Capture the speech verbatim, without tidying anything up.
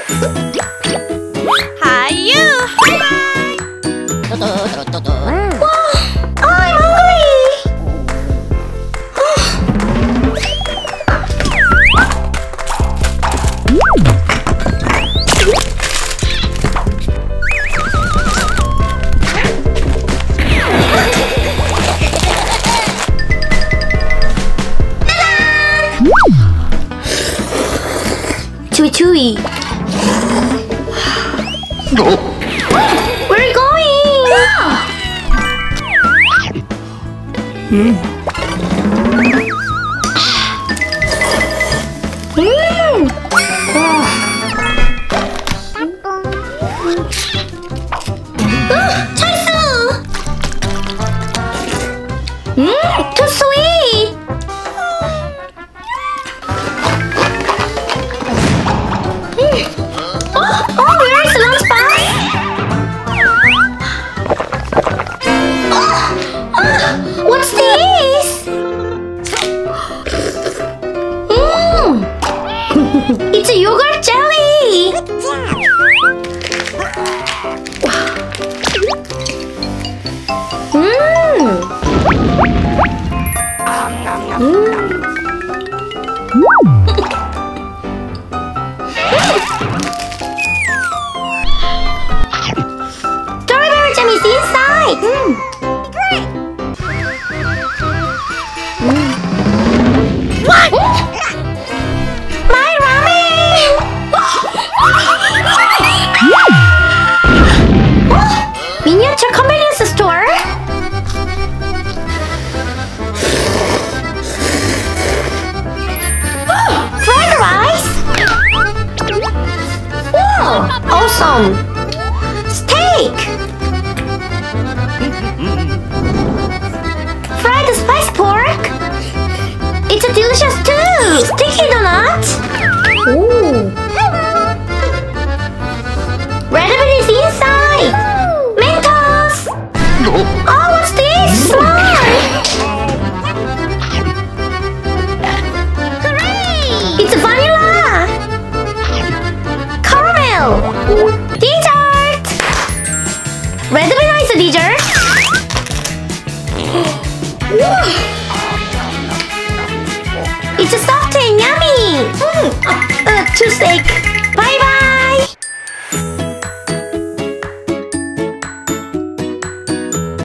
하이유! Chewy chewy. Where are you going? Mm. Mm. Oh. Ah, Chaisu! Mm, too sweet. What's this? Mm. It's a yogurt jelly. Mm. Mm. Strawberry jam is inside. Mm. What? My ramen! Miniature convenience store? Fried rice? Wow, awesome! Steak! Fried spice pork? It's a delicious too! Sticky donut! Ooh. Ramen is inside! Mentos! Oh, what's this? Slime! It's vanilla! Caramel! Dessert! Red vanilla is a dessert! It's soft and yummy! Mm. Uh, uh, too sick! Bye bye!